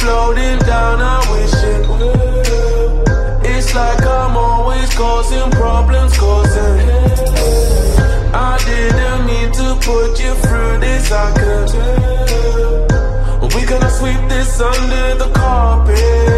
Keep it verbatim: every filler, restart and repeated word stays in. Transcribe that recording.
floating down, I wish it would. It's like I'm always causing problems, causing. I didn't mean to put you through this, I could tell. We're gonna sweep this under the carpet.